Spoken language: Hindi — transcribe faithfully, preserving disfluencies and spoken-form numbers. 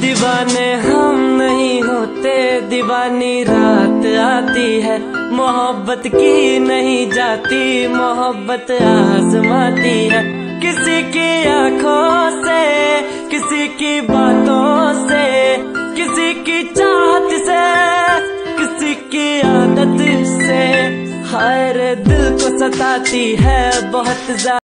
दीवाने हम नहीं होते, दीवानी रात आती है। मोहब्बत की नहीं जाती, मोहब्बत आजमाती है। किसी की आंखों से, किसी की बातों से, किसी की चाहत से, किसी की आदत से, हाय रे दिल को सताती है बहुत ज्यादा।